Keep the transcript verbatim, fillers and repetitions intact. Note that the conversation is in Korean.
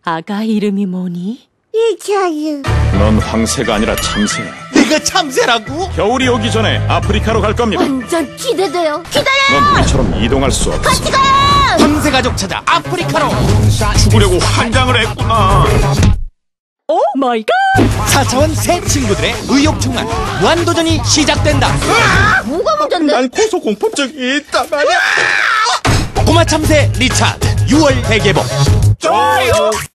아가 이름이 뭐니? 리차드. 넌 황새가 아니라 참새. 내가 참새라고? 겨울이 오기 전에 아프리카로 갈 겁니다. 완전 기대돼요. 기다려. 넌 우리처럼 이동할 수 없어. 같이 가요. 황새 가족 찾아 아프리카로. 죽으려고 환장을 했구나. 오 마이 갓! 사 차원 새 친구들의 의욕 충만 무한도전이 시작된다. 뭐가 문제인데? 난 고소공포증이 있단 말이야. 꼬마 참새 리차드 유월 대개봉. 좋아요.